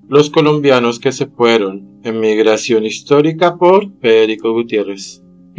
Los colombianos que se fueron, emigración histórica por Federico Gutiérrez.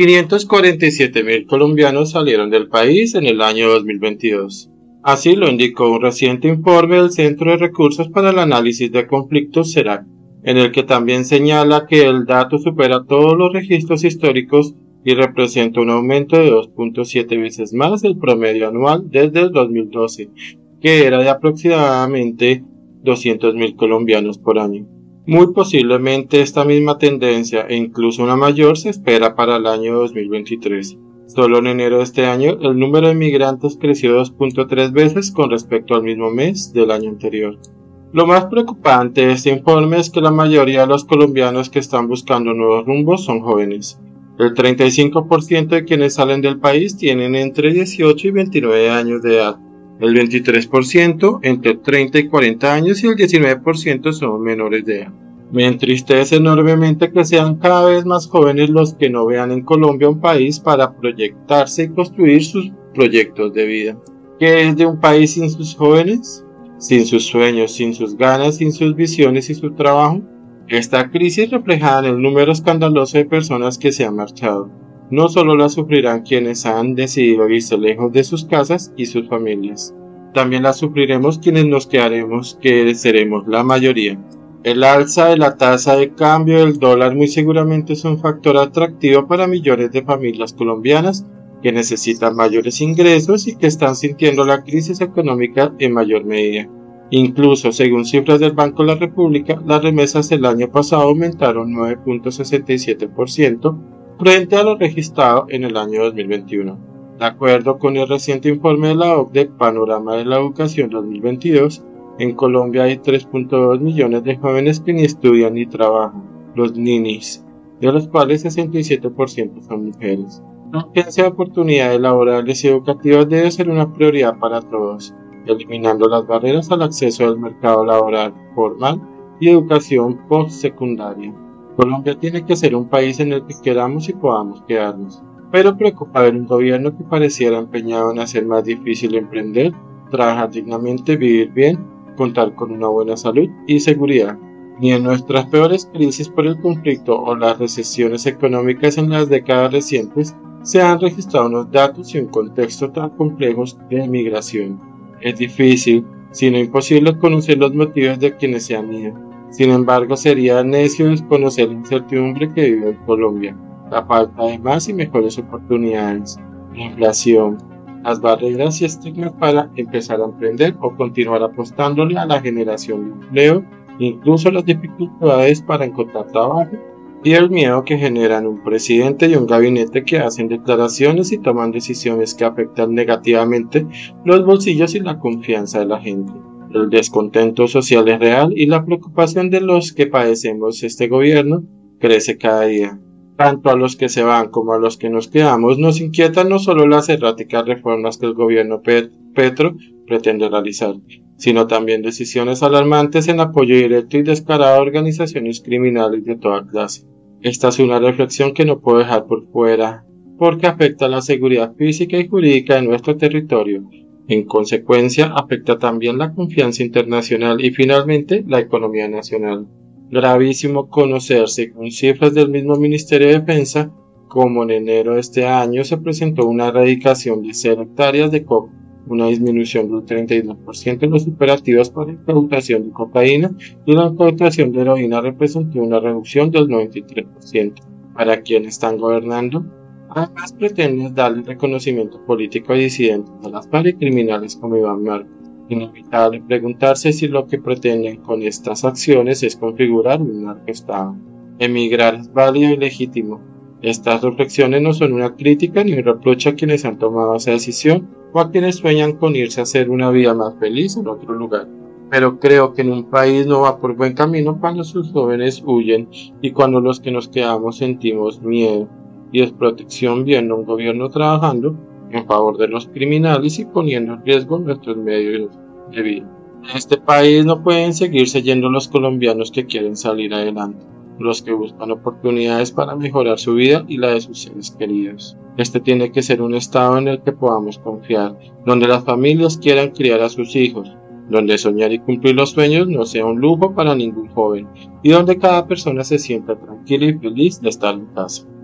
547.000 colombianos salieron del país en el año 2022. Así lo indicó un reciente informe del Centro de Recursos para el Análisis de Conflictos CERAC, en el que también señala que el dato supera todos los registros históricos y representa un aumento de 2.7 veces más del promedio anual desde el 2012, que era de aproximadamente 200.000 colombianos por año. Muy posiblemente esta misma tendencia e incluso una mayor se espera para el año 2023. Solo en enero de este año, el número de migrantes creció 2.3 veces con respecto al mismo mes del año anterior. Lo más preocupante de este informe es que la mayoría de los colombianos que están buscando nuevos rumbos son jóvenes. El 35% de quienes salen del país tienen entre 18 y 29 años de edad, el 23% entre 30 y 40 años y el 19% son menores de edad. Me entristece enormemente que sean cada vez más jóvenes los que no vean en Colombia un país para proyectarse y construir sus proyectos de vida. ¿Qué es de un país sin sus jóvenes? Sin sus sueños, sin sus ganas, sin sus visiones y su trabajo. Esta crisis refleja en el número escandaloso de personas que se han marchado. No solo la sufrirán quienes han decidido irse lejos de sus casas y sus familias. También la sufriremos quienes nos quedaremos, que seremos la mayoría. El alza de la tasa de cambio del dólar muy seguramente es un factor atractivo para millones de familias colombianas que necesitan mayores ingresos y que están sintiendo la crisis económica en mayor medida. Incluso, según cifras del Banco de la República, las remesas el año pasado aumentaron 9.67% frente a lo registrado en el año 2021. De acuerdo con el reciente informe de la OCDE, Panorama de la Educación 2022, en Colombia hay 3.2 millones de jóvenes que ni estudian ni trabajan, los ninis, de los cuales 67% son mujeres. La ausencia de oportunidades laborales y educativas debe ser una prioridad para todos, eliminando las barreras al acceso al mercado laboral formal y educación postsecundaria. Colombia tiene que ser un país en el que queramos y podamos quedarnos, pero preocupa ver un gobierno que pareciera empeñado en hacer más difícil emprender, trabajar dignamente, vivir bien, contar con una buena salud y seguridad. Ni en nuestras peores crisis por el conflicto o las recesiones económicas en las décadas recientes se han registrado unos datos y un contexto tan complejos de migración. Es difícil, si no imposible, conocer los motivos de quienes se han ido. Sin embargo, sería necio desconocer la incertidumbre que vive en Colombia, la falta de más y mejores oportunidades, la inflación, las barreras y estigmas para empezar a emprender o continuar apostándole a la generación de empleo, incluso las dificultades para encontrar trabajo y el miedo que generan un presidente y un gabinete que hacen declaraciones y toman decisiones que afectan negativamente los bolsillos y la confianza de la gente. El descontento social es real y la preocupación de los que padecemos este gobierno crece cada día. Tanto a los que se van como a los que nos quedamos nos inquietan no solo las erráticas reformas que el gobierno Petro pretende realizar, sino también decisiones alarmantes en apoyo directo y descarado a organizaciones criminales de toda clase. Esta es una reflexión que no puedo dejar por fuera, porque afecta a la seguridad física y jurídica de nuestro territorio. En consecuencia, afecta también la confianza internacional y finalmente la economía nacional. Gravísimo conocer, según cifras del mismo Ministerio de Defensa, como en enero de este año se presentó una erradicación de 0 hectáreas de coca, una disminución del 32% en los operativos por incautación de cocaína y la incautación de heroína representó una reducción del 93%. Para quienes están gobernando, además pretenden darle reconocimiento político a disidentes de las FARC y criminales como Iván Márquez. Inevitable preguntarse si lo que pretenden con estas acciones es configurar un narcoestado. Emigrar es válido y legítimo. Estas reflexiones no son una crítica ni un reproche a quienes han tomado esa decisión o a quienes sueñan con irse a hacer una vida más feliz en otro lugar. Pero creo que en un país no va por buen camino cuando sus jóvenes huyen y cuando los que nos quedamos sentimos miedo y desprotección viendo a un gobierno trabajando en favor de los criminales y poniendo en riesgo nuestros medios de vida. En este país no pueden seguirse yendo los colombianos que quieren salir adelante, los que buscan oportunidades para mejorar su vida y la de sus seres queridos. Este tiene que ser un estado en el que podamos confiar, donde las familias quieran criar a sus hijos, donde soñar y cumplir los sueños no sea un lujo para ningún joven y donde cada persona se sienta tranquila y feliz de estar en casa.